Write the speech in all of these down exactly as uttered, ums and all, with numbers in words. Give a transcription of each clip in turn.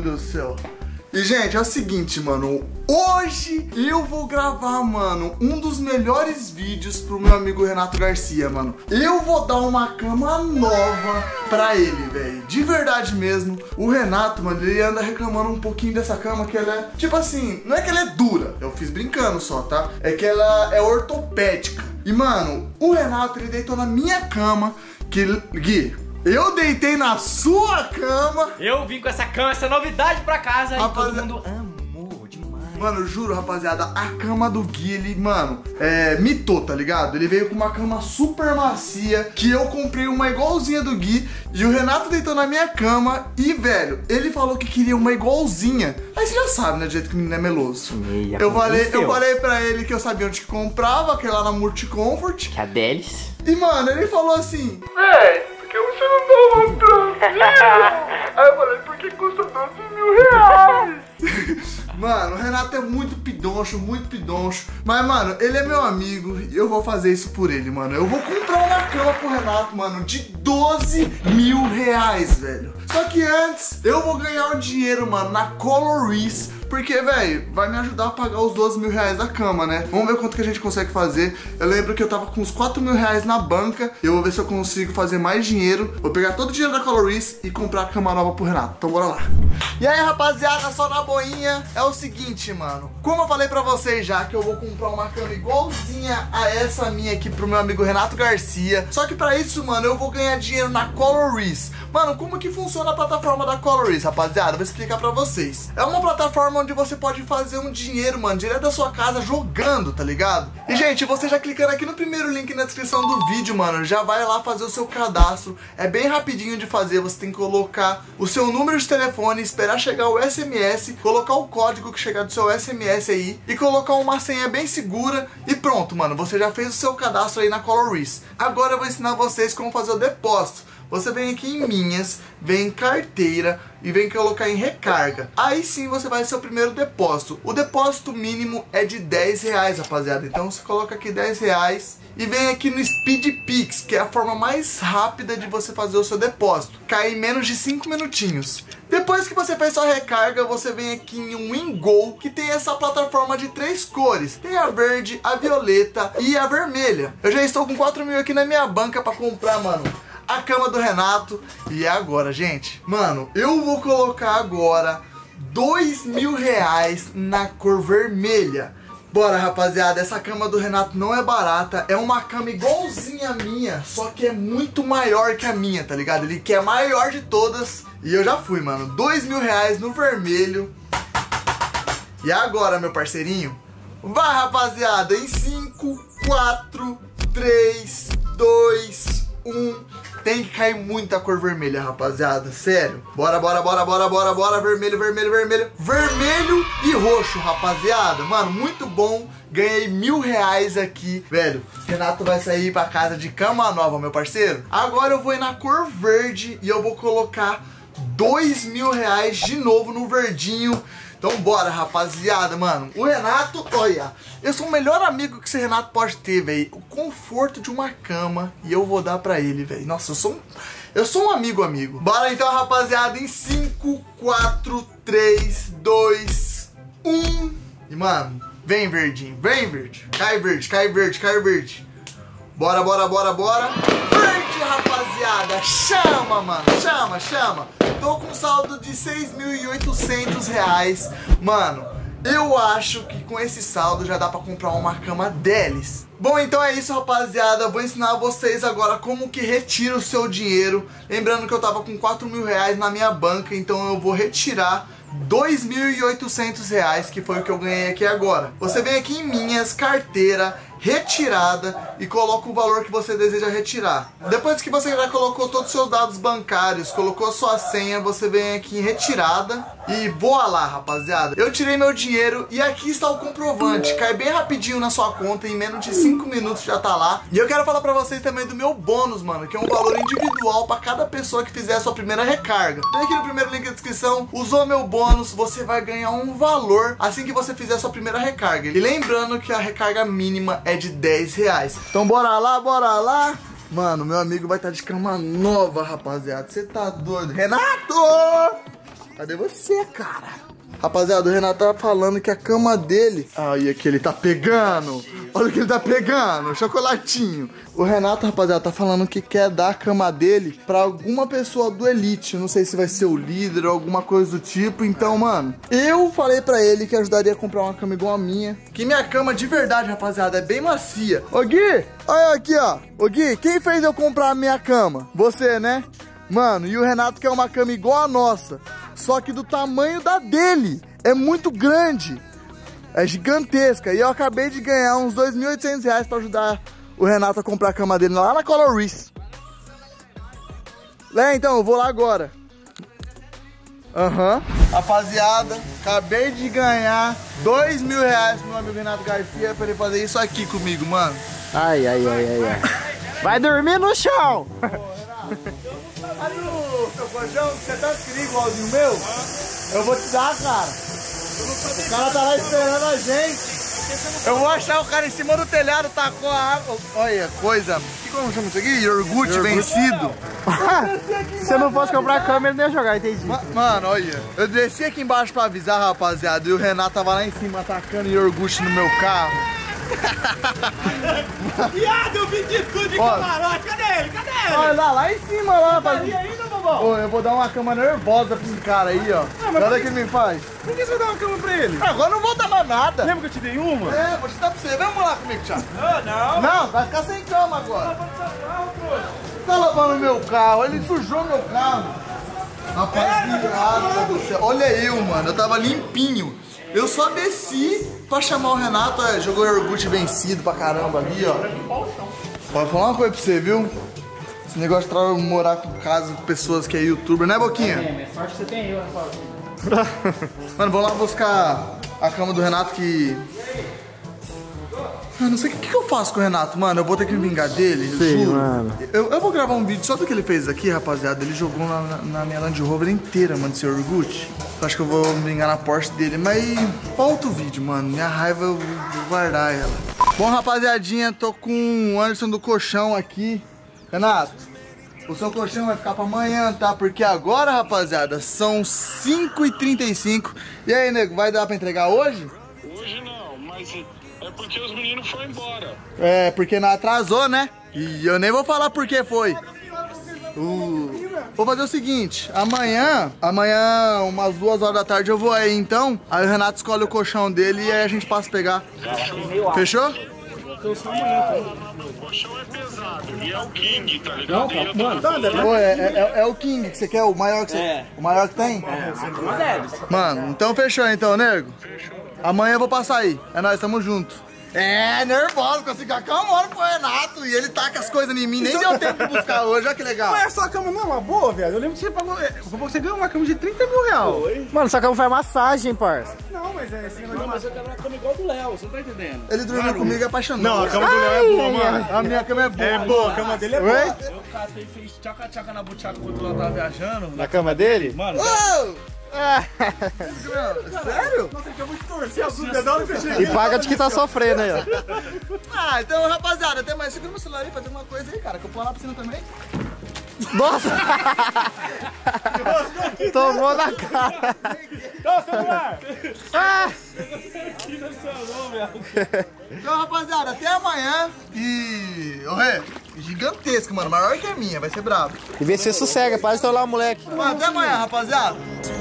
Deus do céu. E, gente, é o seguinte, mano. Hoje eu vou gravar, mano, um dos melhores vídeos pro meu amigo Renato Garcia, mano. Eu vou dar uma cama nova pra ele, velho. De verdade mesmo. O Renato, mano, ele anda reclamando um pouquinho dessa cama, que ela é, tipo assim, não é que ela é dura. Eu fiz brincando só, tá? É que ela é ortopédica. E, mano, o Renato, ele deitou na minha cama, que... Gui... Eu deitei na sua cama. Eu vim com essa cama, essa novidade pra casa. Rapaz... E todo mundo amou demais. Mano, eu juro, rapaziada, a cama do Gui, ele, mano, é, mitou, tá ligado? Ele veio com uma cama super macia, que eu comprei uma igualzinha do Gui. E o Renato deitou na minha cama e, velho, ele falou que queria uma igualzinha. Aí você já sabe, né, do jeito que o menino é meloso. Meia eu, falei, eu falei pra ele que eu sabia onde que comprava, que é lá na Multicomfort. Que é a deles. E, mano, ele falou assim... Véi, porque você não dá uma pra mim? Aí eu falei, porque custa doze mil reais. Mano, o Renato é muito pidoncho, muito pidoncho. Mas, mano, ele é meu amigo e eu vou fazer isso por ele, mano. Eu vou comprar uma cama pro Renato, mano, de doze mil reais, velho. Só que antes, eu vou ganhar o dinheiro, mano, na Coloris. Porque, velho, vai me ajudar a pagar os doze mil reais da cama, né? Vamos ver quanto que a gente consegue fazer. Eu lembro que eu tava com uns quatro mil reais na banca. Eu vou ver se eu consigo fazer mais dinheiro. Vou pegar todo o dinheiro da Coloris e comprar a cama nova pro Renato. Então bora lá. E aí, rapaziada, só na boinha. É o seguinte, mano. Como eu falei pra vocês já, que eu vou comprar uma cama igualzinha a essa minha aqui pro meu amigo Renato Garcia. Só que pra isso, mano, eu vou ganhar dinheiro na Coloris. Mano, como que funciona a plataforma da Coloris, rapaziada? Eu vou explicar pra vocês. É uma plataforma onde você pode fazer um dinheiro, mano, direto da sua casa jogando, tá ligado? E, gente, você já clicando aqui no primeiro link na descrição do vídeo, mano, já vai lá fazer o seu cadastro. É bem rapidinho de fazer. Você tem que colocar o seu número de telefone, esperar chegar o S M S, colocar o código que chegar do seu S M S aí e colocar uma senha bem segura e pronto, mano, você já fez o seu cadastro aí na Coloris. Agora eu vou ensinar vocês como fazer o depósito. Você vem aqui em minhas, vem em carteira e vem colocar em recarga. Aí sim você vai ser o primeiro depósito. O depósito mínimo é de dez reais, rapaziada. Então você coloca aqui dez reais e vem aqui no Speed Pix, que é a forma mais rápida de você fazer o seu depósito. Cai em menos de cinco minutinhos. Depois que você fez sua recarga, você vem aqui em um Wingo, que tem essa plataforma de três cores. Tem a verde, a violeta e a vermelha. Eu já estou com quatro mil aqui na minha banca pra comprar, mano, a cama do Renato. E é agora, gente. Mano, eu vou colocar agora dois mil reais na cor vermelha. Bora, rapaziada, essa cama do Renato não é barata. É uma cama igualzinha a minha, só que é muito maior que a minha, tá ligado? Ele quer a maior de todas. E eu já fui, mano, dois mil reais no vermelho. E agora, meu parceirinho? Vai, rapaziada, em cinco, quatro, três, dois, um. Tem que cair muita cor vermelha, rapaziada, sério. Bora, bora, bora, bora, bora, bora. Vermelho, vermelho, vermelho. Vermelho e roxo, rapaziada. Mano, muito bom. Ganhei mil reais aqui, velho. Renato vai sair pra casa de cama nova, meu parceiro. Agora eu vou ir na cor verde e eu vou colocar dois mil reais de novo no verdinho. Então bora, rapaziada, mano. O Renato, olha, eu sou o melhor amigo que esse Renato pode ter, velho. O conforto de uma cama e eu vou dar pra ele, velho. Nossa, eu sou um... Eu sou um amigo, amigo. Bora então, rapaziada, em cinco, quatro, três, dois, um. E, mano, vem, verdinho, vem, verde. Cai, verde, cai, verde, cai, verde. Bora, bora, bora, bora. Verde, rapaziada. Chama, mano, chama, chama. Tô com saldo de seis mil e oitocentos reais. Mano, eu acho que com esse saldo já dá pra comprar uma cama deles. Bom, então é isso, rapaziada. Vou ensinar vocês agora como que retira o seu dinheiro. Lembrando que eu tava com quatro mil reais na minha banca, então eu vou retirar dois mil e oitocentos reais, que foi o que eu ganhei aqui agora. Você vem aqui em minhas, carteira, retirada e coloca o valor que você deseja retirar. Depois que você já colocou todos os seus dados bancários, colocou sua senha, você vem aqui em retirada e voa lá, rapaziada. Eu tirei meu dinheiro e aqui está o comprovante. Cai bem rapidinho na sua conta, em menos de cinco minutos já tá lá. E eu quero falar pra vocês também do meu bônus, mano, que é um valor individual pra cada pessoa que fizer a sua primeira recarga. Vem aqui no primeiro link da descrição, usou meu bônus, você vai ganhar um valor assim que você fizer a sua primeira recarga. E lembrando que a recarga mínima é de dez reais. Então bora lá, bora lá. Mano, meu amigo vai estar de cama nova, rapaziada. Você tá doido? Renato! Cadê você, cara? Rapaziada, o Renato tava falando que a cama dele... Aí, aqui ele tá pegando. Olha o que ele tá pegando, chocolatinho. O Renato, rapaziada, tá falando que quer dar a cama dele pra alguma pessoa do Elite. Não sei se vai ser o líder ou alguma coisa do tipo. Então, mano, eu falei pra ele que ajudaria a comprar uma cama igual a minha. Que minha cama, de verdade, rapaziada, é bem macia. Ô, Gui, olha aqui, ó. Ô, Gui, quem fez eu comprar a minha cama? Você, né? Mano, e o Renato quer uma cama igual a nossa, só que do tamanho da dele. É muito grande, é gigantesca. E eu acabei de ganhar uns dois mil e oitocentos reais pra ajudar o Renato a comprar a cama dele lá na Coloris. É, então, eu vou lá agora. Aham. Uhum. Rapaziada, acabei de ganhar dois mil reais pro meu amigo Renato Garcia pra ele fazer isso aqui comigo, mano. Ai, ai, ai, ai, ai. Vai dormir no chão. Aí o seu colchão, você tá querendo igualzinho o meu? Eu vou te dar, cara. O cara tá lá esperando a gente. Eu vou achar o cara em cima do telhado, tacou a água. Olha, coisa. Que como chama isso aqui? Iogurte vencido. Se eu não fosse comprar a câmera, ele não ia jogar, entendi. Ma Mano, olha. Eu desci aqui embaixo pra avisar, rapaziada. E o Renato tava lá em cima atacando iogurte no meu carro. Viado, eu vi de tudo de camarote. Cadê ele? Cadê ele? Olha lá, lá em cima, lá, rapaz. E ainda, bobão? Ô, eu vou dar uma cama nervosa pra esse cara aí, ó. Ah, mas olha o que ele me faz. Por que você vai dar uma cama pra ele? Agora eu não vou dar mais nada. Lembra que eu te dei uma? É, vou te dar pra você. Vamos lá comigo, Thiago. Não, não. Não, vai ficar sem cama agora. Tá lavando meu carro, ele sujou meu carro. Rapaz, virado do céu. Olha eu, mano, eu tava limpinho. Eu só desci pra chamar o Renato, é, jogou o iogurte vencido pra caramba ali, ó. Pode falar uma coisa pra você, viu? Esse negócio de morar com casa com pessoas que é youtuber, né, Boquinha? É, é sorte que você tem eu, Rafael. Mano, vamos lá buscar a cama do Renato que... Eu não sei o que, que eu faço com o Renato, mano. Eu vou ter que me vingar dele, Sim, juro. mano. Eu, eu vou gravar um vídeo só do que ele fez aqui, rapaziada. Ele jogou na, na, na minha Land Rover inteira, mano, esse iogurte. Eu acho que eu vou me vingar na Porsche dele. Mas falta o vídeo, mano. Minha raiva eu vou guardar ela. Bom, rapaziadinha, tô com o Anderson do colchão aqui. Renato, o seu colchão vai ficar pra amanhã, tá? Porque agora, rapaziada, são cinco e trinta e cinco. E aí, nego, vai dar pra entregar hoje? Hoje não, mas é porque os meninos foram embora. É, porque não atrasou, né? E eu nem vou falar por que foi. Uh, vou fazer o seguinte, amanhã, amanhã, umas duas horas da tarde eu vou aí, então. Aí o Renato escolhe o colchão dele e aí a gente passa a pegar. Fechou? O colchão é pesado e é o King, tá ligado? E eu tô- Pô, é, é, é o King que você quer, o maior que você, É. o maior que tem? Uma deles. Mano, então fechou então, nego. Amanhã eu vou passar aí. É nóis, tamo junto. É, nervoso, consegui ficar uma hora pro Renato e ele taca as coisas em mim, nem deu tempo de buscar hoje, olha que legal. Mas essa cama não é uma boa, velho? Eu lembro que você pagou. é, Você ganhou uma cama de trinta mil reais. Mano, só que eu faz massagem, parça. Não, mas é esse negócio de massa. Eu quero uma cama igual do Léo, você não tá entendendo? Ele dormiu comigo e apaixonou. Não, a cama do Léo é boa, mano. A minha cama é boa. É boa, a cama dele é boa. Oi? Eu catei e fiz tchaca-tchaca na buchaca quando ela tava viajando. Na cama dele? Mano, Ô! Sério? Nossa, ele acabou de torcer a bunda da hora que eu cheguei. E paga de que tá sofrendo aí, ó. Ah, então, rapaziada, até mais. Segura meu celular aí, fazer uma coisa aí, cara, que eu pular na piscina também. Nossa! Tomou na cara. Então, celular! Ah! Então, rapaziada, até amanhã. E... Ô, Rê, gigantesco, mano. Maior que a minha, vai ser bravo. E vê se você sossega, para de trollar o moleque. Mano, até amanhã, rapaziada.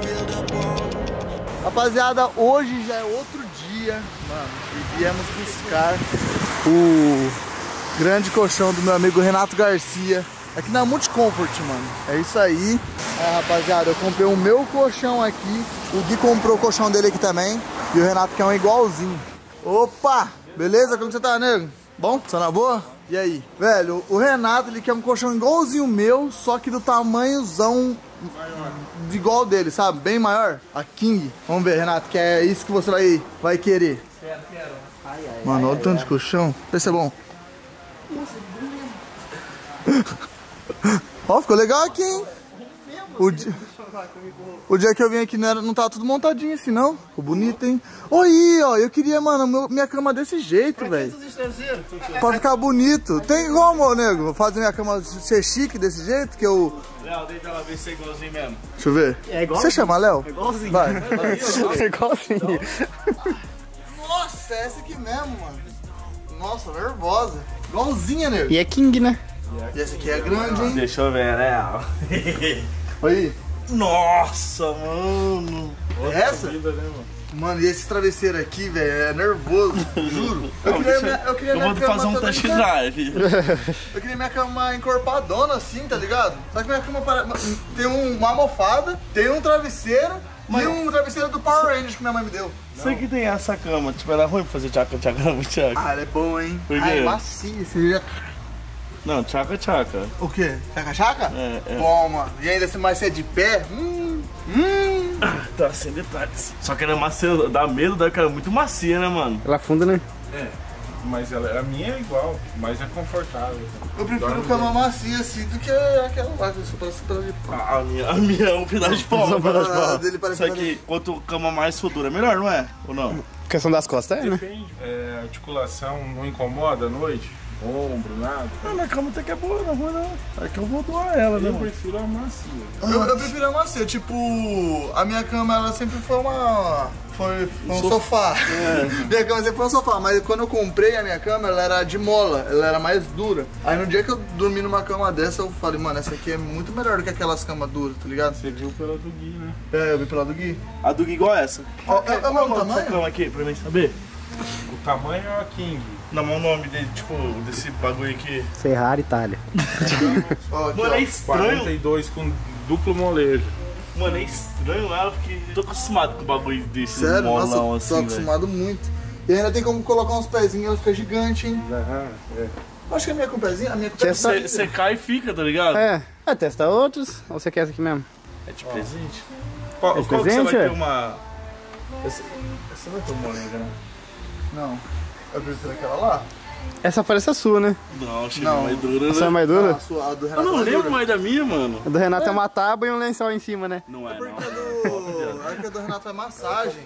Rapaziada, hoje já é outro dia, mano. E viemos buscar o grande colchão do meu amigo Renato Garcia. Aqui na Multicomfort, mano. É isso aí. É, rapaziada, eu comprei o meu colchão aqui. O Gui comprou o colchão dele aqui também. E o Renato quer um igualzinho. Opa! Beleza? Como você tá, nego? Bom? Tá na boa? E aí? Velho, o Renato, ele quer um colchão igualzinho o meu, só que do tamanhozão de igual dele, sabe? Bem maior. A King. Vamos ver, Renato, que é isso que você vai, vai querer. quero, quero. Ai, ai, Mano, olha o tanto de colchão. Vê se é bom. Ó, ficou legal aqui, hein? O di... O dia que eu vim aqui não, era, não tava tudo montadinho assim, não. Ficou bonito, hein? Oi, ó, eu queria, mano, meu, minha cama desse jeito, velho. Pra ficar bonito. Tem como, nego, fazer minha cama ser chique desse jeito, que eu... Léo, deita lá, ver se é igualzinho mesmo. Deixa eu ver. É igual. Você chama Léo? É igualzinho. Vai. É igualzinho. Nossa, é essa aqui mesmo, mano. Nossa, nervosa. Igualzinha, nego. E é King, né? E essa aqui é grande, hein? Deixa eu ver, né? Aí. Nossa, mano. É essa? Vida, né, mano? Mano, e esse travesseiro aqui, velho, é nervoso, juro. Eu Não, queria, deixa- minha, eu queria eu minha vou cama fazer um toda test encor- drive. Eu queria minha cama encorpadona assim, tá ligado? Só que minha cama para- tem um- uma almofada, tem um travesseiro e um travesseiro do Power Rangers que minha mãe me deu. Sei que tem essa cama, tipo, era ruim pra fazer tchaca-tchaca na buchaca. Ah, ela é boa, hein? Por quê? Ah, é macia, você já... Não, tchaca-tchaca. O quê? Chaca-chaca? É, é. Bom, mano. E ainda se mais você é de pé? Hum, hum. Tá sem detalhes. Só que ela é macia, dá medo, dá que ela é muito macia, né, mano? Ela afunda, né? É, mas ela, a minha é igual, mas é confortável. Eu prefiro Dorme cama macia assim do que aquela lá que eu sou parece pedaço de pau. A, a minha, a minha é um pedaço de pau. Um pedaço de pau. A dele parece Só que quanto cama mais fodura, melhor, não é? Ou não? Questão das costas, é, né? Depende. É, articulação não incomoda à noite? Ombro, nada? Ah, minha cama até que é boa, não é ruim, não. É que eu vou doar ela, né, Eu mano? prefiro a macia. Eu, eu prefiro a macia, tipo, a minha cama ela sempre foi uma. Foi, foi um sofá. Minha cama sempre foi um sofá, mas quando eu comprei a minha cama, ela era de mola, ela era mais dura. Aí no dia que eu dormi numa cama dessa, eu falei, mano, essa aqui é muito melhor do que aquelas camas duras, tá ligado? Você viu pela do Gui, né? É, eu vi pela do Gui. A do Gui igual essa. Ó, é, é o Qual mesmo o nome dessa tamanho? cama aqui, pra mim saber? O tamanho é a King. Não, mas o nome dele, tipo, desse bagulho aqui. Ferrari Itália. Ó, aqui, Mano, é ó. estranho. quarenta e dois com duplo molejo. Mano, é estranho ela, porque eu tô acostumado com bagulho desse Sério? molão Nossa, tô assim, velho. acostumado muito. E ainda tem como colocar uns pezinhos, ela fica gigante, hein? Ah, é. Acho que a minha com pezinho, a minha com pezinho. Você cai e fica, tá ligado? É, é, testa outros. Ou você quer essa aqui mesmo? É de presente. Qual, É qual que você presente, vai é? ter uma... Essa, essa vai ter uma molenga, né? Não. Eu prefiro aquela lá. Essa parece a sua, né? Não, achei Não. mais dura, Essa é né? mais dura? A sua, a do Eu Renato não é lembro dura. mais da minha, mano. A do Renato é uma tábua e um lençol em cima, né? Não é, Porque não. a do, a que a do Renato é massagem.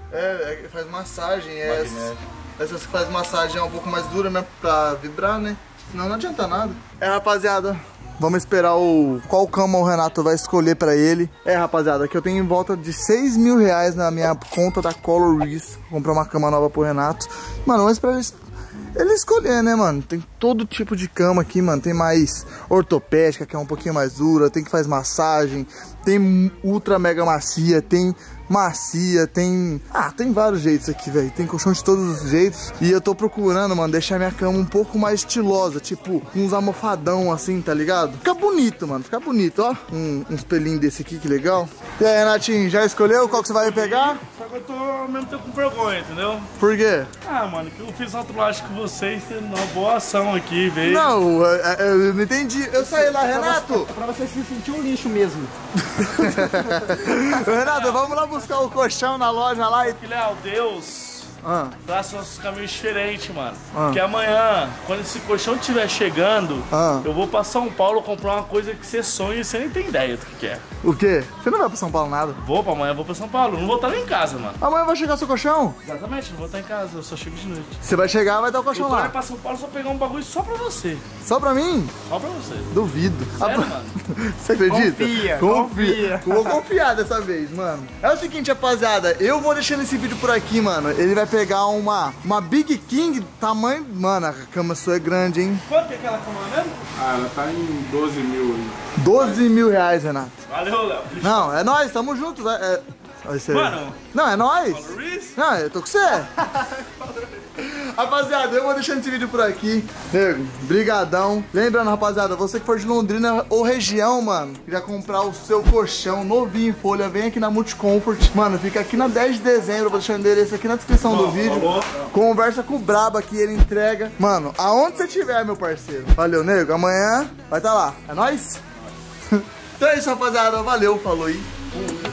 É, é, faz massagem. É, essas, essas que faz massagem é um pouco mais dura mesmo pra vibrar, né? Senão não adianta nada. É, rapaziada. Vamos esperar o qual cama o Renato vai escolher pra ele. É, rapaziada, que eu tenho em volta de seis mil reais na minha conta da Color Reese. Comprar uma cama nova pro Renato. Mano, vamos esperar ele, ele escolher, né, mano? Tem todo tipo de cama aqui, mano. Tem mais ortopédica, que é um pouquinho mais dura. Tem que faz massagem. Tem ultra mega macia. Tem macia, tem... Ah, tem vários jeitos aqui, velho. Tem colchão de todos os jeitos. E eu tô procurando, mano, deixar minha cama um pouco mais estilosa. Tipo, uns almofadão assim, tá ligado? Fica bonito, mano. Fica bonito, ó. Um, um espelhinho desse aqui, que legal. E aí, Renatinho, já escolheu qual que você vai pegar? Só que eu tô ao mesmo tempo com vergonha, entendeu? Por quê? Ah, mano, que eu fiz uma trollagem com vocês, tendo uma boa ação aqui, veio. Não, eu, eu não entendi. Eu saí lá, Renato. Pra você se sentir um lixo mesmo. Renato, vamos lá buscar o colchão na loja lá e... Que Léo, Deus Ah, traça nossos caminhos diferentes, mano. Ah. Porque amanhã, quando esse colchão estiver chegando, Ah. eu vou pra São Paulo comprar uma coisa que você sonha e você nem tem ideia do que que é. o quê? Você não vai pra São Paulo nada? Vou pra amanhã, vou pra São Paulo. Não vou estar nem em casa, mano. Amanhã vai chegar seu colchão? Exatamente, não vou estar em casa, eu só chego de noite. Você vai chegar, vai dar o Eu colchão tô indo lá. pra São Paulo só pegar um bagulho só pra você. Só pra mim? Só pra você. Duvido. Sério, Ah, mano? Você acredita? Confia, confia. Vou confiar dessa vez, mano. É o seguinte, rapaziada. Eu vou deixando esse vídeo por aqui, mano. Ele vai pegar uma, uma Big King tamanho... Mano, a cama sua é grande, hein? Quanto que é aquela cama mesmo? Ah, ela tá em doze mil aí. doze mil reais, Renato. Valeu, Léo. Não, é nóis, tamo junto. Né? É... Olha isso aí. Mano. Não, é nóis. Luiz? Não, eu tô com você. Rapaziada, eu vou deixando esse vídeo por aqui. Nego, brigadão. Lembrando, rapaziada, você que for de Londrina ou região, mano, quiser comprar o seu colchão novinho em folha, vem aqui na Multicomfort. Mano, fica aqui na dez de dezembro, eu vou deixar o endereço aqui na descrição do vídeo. Conversa com o Brabo aqui, ele entrega. Mano, aonde você estiver, meu parceiro. Valeu, nego. Amanhã vai estar lá. É nóis? Então é isso, rapaziada. Valeu, falou aí.